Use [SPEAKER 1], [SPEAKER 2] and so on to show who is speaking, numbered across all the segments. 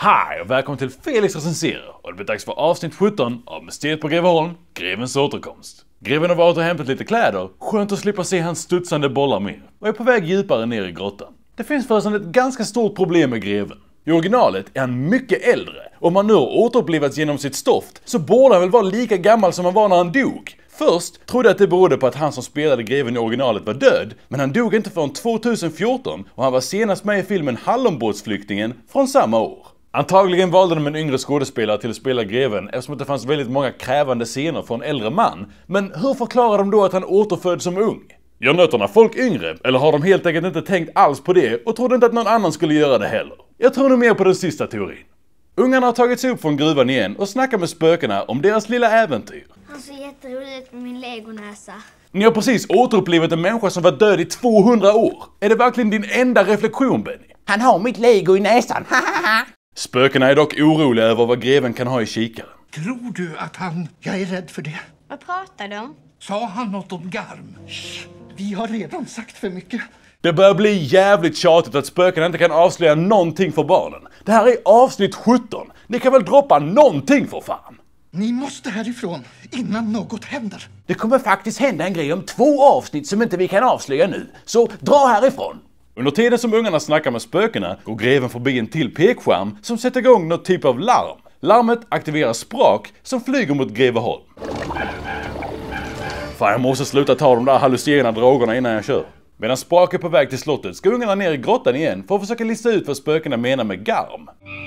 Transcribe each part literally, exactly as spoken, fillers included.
[SPEAKER 1] Hej och välkommen till Felix recenserar och det blir dags för avsnitt sjutton av Mysteriet på Greveholm, Grevens återkomst. Greven har varit och hämtat lite kläder, skönt att slippa se hans studsande bollar mer och är på väg djupare ner i grottan. Det finns förresten ett ganska stort problem med greven. I originalet är han mycket äldre och om han nu har återupplivats genom sitt stoft så borde han väl vara lika gammal som han var när han dog. Först trodde jag att det berodde på att han som spelade greven i originalet var död, men han dog inte förrän tjugohundrafjorton och han var senast med i filmen Hallonbåtsflyktingen från samma år. Antagligen valde de en yngre skådespelare till att spela greven eftersom det fanns väldigt många krävande scener för en äldre man. Men hur förklarar de då att han återföds som ung? Gör nötterna folk yngre? Eller har de helt enkelt inte tänkt alls på det och trodde inte att någon annan skulle göra det heller? Jag tror nog mer på den sista teorin. Ungarna har tagit sig upp från gruvan igen och snackar med spökena om deras lilla äventyr.
[SPEAKER 2] Han ser jätteroligt ut med min legonäsa.
[SPEAKER 1] Ni har precis återupplivat en människa som var död i tvåhundra år. Är det verkligen din enda reflektion, Benny?
[SPEAKER 3] Han har mitt lego i näsan, hahaha!
[SPEAKER 1] Spökena är dock oroliga över vad greven kan ha i kikaren.
[SPEAKER 4] Tror du att han... Jag är rädd för det.
[SPEAKER 2] Vad pratar de om?
[SPEAKER 4] Sa han något om garm? Shh, vi har redan sagt för mycket.
[SPEAKER 1] Det börjar bli jävligt tjatigt att spökena inte kan avslöja någonting för barnen. Det här är avsnitt sjutton. Ni kan väl droppa någonting för fan?
[SPEAKER 4] Ni måste härifrån innan något händer.
[SPEAKER 3] Det kommer faktiskt hända en grej om två avsnitt som inte vi kan avslöja nu. Så dra härifrån!
[SPEAKER 1] Under tiden som ungarna snackar med spökena går greven förbi en till pekskärm som sätter igång något typ av larm. Larmet aktiverar sprak som flyger mot Greveholm. Fan, jag måste sluta ta de där hallucinogena drogerna innan jag kör. Medan sprak är på väg till slottet ska ungarna ner i grottan igen för att försöka lista ut vad spökena menar med garm.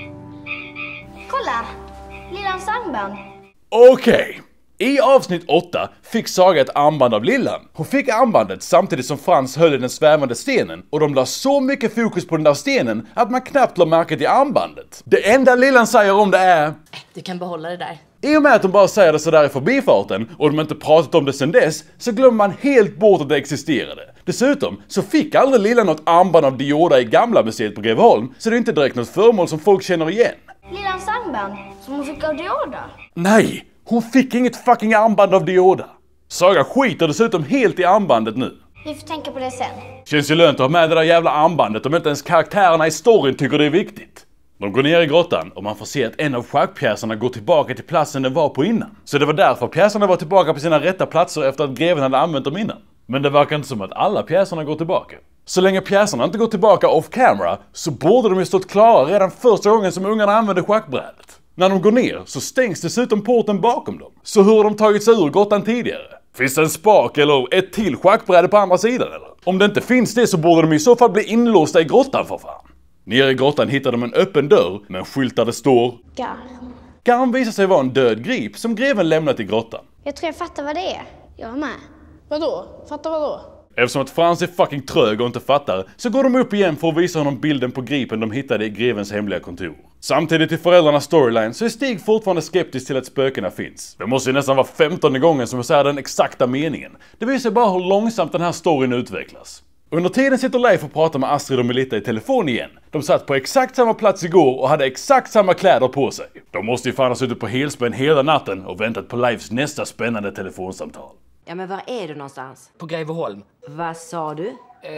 [SPEAKER 2] Kolla! Lillans armband.
[SPEAKER 1] Okej. Okay. I avsnitt åtta fick Saga ett armband av Lillan. Hon fick armbandet samtidigt som Frans höll i den svävande stenen och de la så mycket fokus på den där stenen att man knappt la märke till armbandet. Det enda Lillan säger om det är...
[SPEAKER 5] Du kan behålla det där.
[SPEAKER 1] I och med att de bara säger det sådär i förbifarten och de inte pratat om det sedan dess så glömmer man helt bort att det existerade. Dessutom så fick aldrig Lillan något armband av Dioda i gamla museet på Greveholm så det är inte direkt något föremål som folk känner igen.
[SPEAKER 2] Lillans armband som hon fick av Dioda.
[SPEAKER 1] Nej! Hon fick inget fucking armband av Dioda. Saga skiter dessutom helt i armbandet nu.
[SPEAKER 2] Vi får tänka på det sen.
[SPEAKER 1] Känns ju lönt att ha med det där jävla armbandet om inte ens karaktärerna i storyn tycker det är viktigt. De går ner i grottan och man får se att en av schackpjäserna går tillbaka till platsen den var på innan. Så det var därför pjäserna var tillbaka på sina rätta platser efter att greven hade använt dem innan. Men det verkar inte som att alla pjäserna går tillbaka. Så länge pjäserna inte går tillbaka off camera så borde de ju stått klara redan första gången som ungarna använde schackbrädet. När de går ner så stängs dessutom porten bakom dem. Så hur har de tagit sig ur grottan tidigare? Finns det en spak eller ett till schackbräde på andra sidan eller? Om det inte finns det så borde de i så fall bli inlåsta i grottan för fan. Nere i grottan hittar de en öppen dörr med en skylt där det står
[SPEAKER 2] Garm.
[SPEAKER 1] Garm visar sig vara en död grip som greven lämnat i grottan.
[SPEAKER 2] Jag tror jag fattar vad det är. Jag är med.
[SPEAKER 5] Vadå? Fattar vadå?
[SPEAKER 1] Eftersom att Frans är fucking trög och inte fattar så går de upp igen för att visa honom bilden på gripen de hittade i grevens hemliga kontor. Samtidigt i föräldrarnas storyline så är Stig fortfarande skeptisk till att spökena finns. Det måste ju nästan vara femtonde gången som jag säger den exakta meningen. Det visar bara hur långsamt den här storyn utvecklas. Under tiden sitter Leif och pratar med Astrid och Melitta i telefon igen. De satt på exakt samma plats igår och hade exakt samma kläder på sig. De måste ju fan ha suttit på helspänn hela natten och väntat på Leifs nästa spännande telefonsamtal.
[SPEAKER 6] Ja, men var är du någonstans?
[SPEAKER 7] På Greveholm.
[SPEAKER 6] Vad sa du?
[SPEAKER 7] Eh,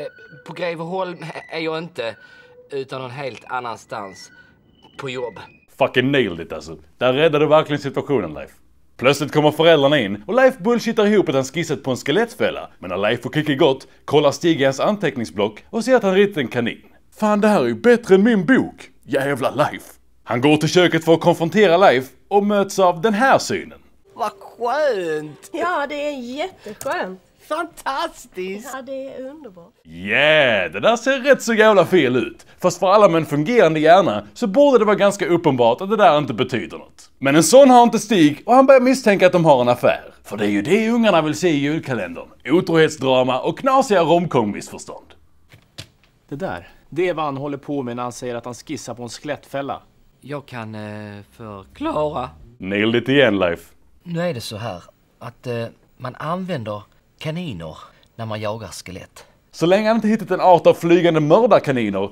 [SPEAKER 7] på Greveholm är jag inte, utan någon helt annanstans. På jobb.
[SPEAKER 1] Fucking nailed it alltså. Där räddade du verkligen situationen, Leif. Plötsligt kommer föräldrarna in och Leif bullshittar ihop att han skissat på en skelettfälla. Men när Leif och Kiki gått kollar Stig i hans anteckningsblock och ser att han ritat en kanin. Fan, det här är ju bättre än min bok. Jävla Leif. Han går till köket för att konfrontera Leif och möts av den här synen.
[SPEAKER 7] Vad skönt!
[SPEAKER 5] Ja, det är jätteskönt.
[SPEAKER 7] Fantastiskt!
[SPEAKER 5] Ja, det är underbart.
[SPEAKER 1] Yeah, det där ser rätt så jävla fel ut. Fast för alla med en fungerande hjärna så borde det vara ganska uppenbart att det där inte betyder något. Men en sån har inte Stig och han börjar misstänka att de har en affär. För det är ju det ungarna vill se i julkalendern. Otrohetsdrama och knasiga romcom-missförstånd.
[SPEAKER 8] Det där, det är vad han håller på med när han säger att han skissar på en skelettfälla.
[SPEAKER 7] Jag kan eh, förklara.
[SPEAKER 1] Nailed it igen, Leif.
[SPEAKER 7] Nu är det så här att eh, man använder kaniner när man jagar skelett.
[SPEAKER 1] Så länge han inte hittat en art av flygande mördarkaniner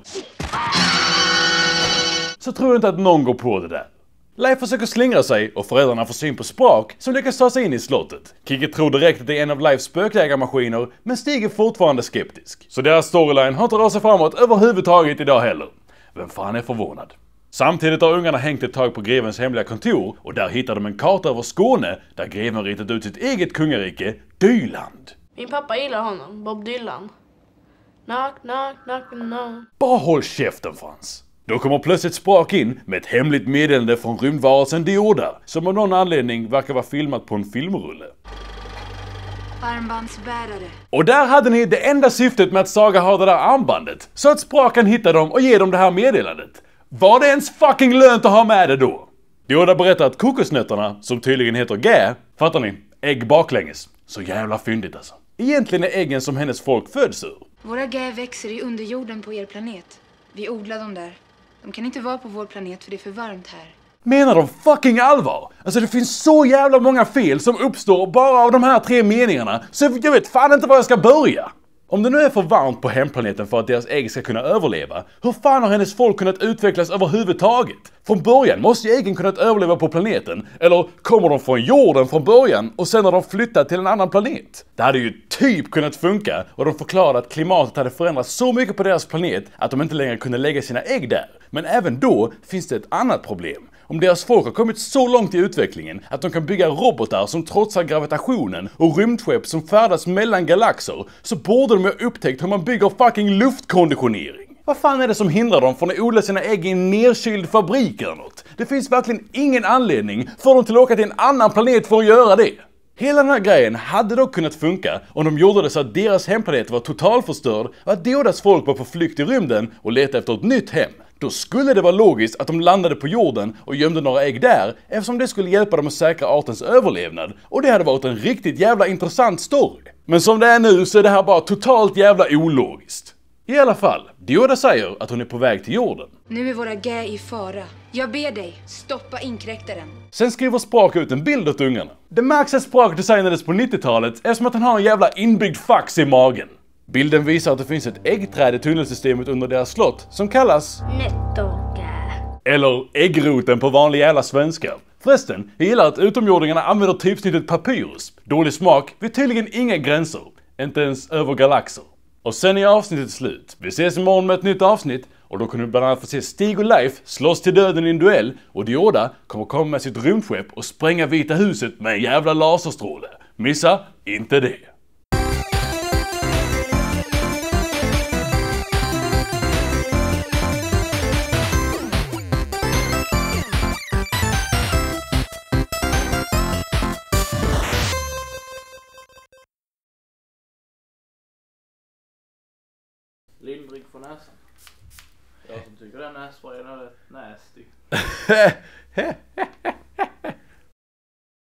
[SPEAKER 1] så tror jag inte att någon går på det där. Leif försöker slingra sig och föräldrarna får syn på Sprak som lyckas ta sig in i slottet. Kiki tror direkt att det är en av Leifs spökjägarmaskiner men Stig är fortfarande skeptisk. Så deras storyline har inte rört sig framåt överhuvudtaget idag heller. Vem fan är förvånad? Samtidigt har ungarna hängt ett tag på grevens hemliga kontor och där hittar de en karta över Skåne där greven ritat ut sitt eget kungarike, Dyland.
[SPEAKER 5] Min pappa gillar honom, Bob Dylan. Knock, knock, knock, knock.
[SPEAKER 1] Bara håll käften, Frans. Då kommer plötsligt Sprak in med ett hemligt meddelande från rymdvarelsen Dioda som av någon anledning verkar vara filmat på en filmrulle.
[SPEAKER 9] Armbandsbärare.
[SPEAKER 1] Och där hade ni det enda syftet med att Saga har det där armbandet, så att Sprak kan hitta dem och ge dem det här meddelandet. Var det ens fucking lönt att ha med det då? Dioda berättar att kokosnötterna, som tydligen heter gä, fattar ni, ägg baklänges. Så jävla fyndigt alltså. Egentligen är äggen som hennes folk föds ur.
[SPEAKER 9] Våra gä växer i underjorden på er planet. Vi odlar dem där. De kan inte vara på vår planet för det är för varmt här.
[SPEAKER 1] Menar de fucking allvar? Alltså det finns så jävla många fel som uppstår bara av de här tre meningarna, så jag vet fan inte var jag ska börja. Om det nu är för varmt på hemplaneten för att deras ägg ska kunna överleva, hur fan har hennes folk kunnat utvecklas överhuvudtaget? Från början måste ju äggen kunnat överleva på planeten, eller kommer de från jorden från början och sen har de flyttat till en annan planet? Det hade ju typ kunnat funka och de förklarade att klimatet hade förändrats så mycket på deras planet att de inte längre kunde lägga sina ägg där. Men även då finns det ett annat problem. Om deras folk har kommit så långt i utvecklingen att de kan bygga robotar som trotsar gravitationen och rymdskepp som färdas mellan galaxer, så borde de ju ha upptäckt hur man bygger fucking luftkonditionering. Vad fan är det som hindrar dem från att odla sina ägg i en nerkyld fabrik eller något? Det finns verkligen ingen anledning för dem till att åka till en annan planet för att göra det. Hela den här grejen hade dock kunnat funka om de gjorde det så att deras hemplanet var totalförstörd och att Diodas folk var på flykt i rymden och letade efter ett nytt hem. Då skulle det vara logiskt att de landade på jorden och gömde några ägg där, eftersom det skulle hjälpa dem att säkra artens överlevnad, och det hade varit en riktigt jävla intressant story. Men som det är nu så är det här bara totalt jävla ologiskt. I alla fall, Dioda säger att hon är på väg till jorden.
[SPEAKER 9] Nu är våra gä i fara. Jag ber dig, stoppa inkräktaren.
[SPEAKER 1] Sen skriver Sprak ut en bild åt ungarna. Det märks att Sprak designades på nittiotalet eftersom att han har en jävla inbyggd fax i magen. Bilden visar att det finns ett äggträd i tunnelsystemet under deras slott som kallas
[SPEAKER 2] Nöttorka.
[SPEAKER 1] eller äggroten på vanlig jävla svenska. Förresten, jag gillar att utomjordingarna använder typsnittet papyrus. Dålig smak vid tydligen inga gränser. Inte ens över galaxer. Och sen är avsnittet slut. Vi ses imorgon med ett nytt avsnitt. Och då kommer du bland annat få se Stig och Leif slåss till döden i en duell. Och Dioda kommer komma med sitt rymdskepp och spränga Vita huset med en jävla laserstråle. Missa inte det.
[SPEAKER 8] Lindrig för näsan. Jag som tycker den nässprayen är rätt nasty.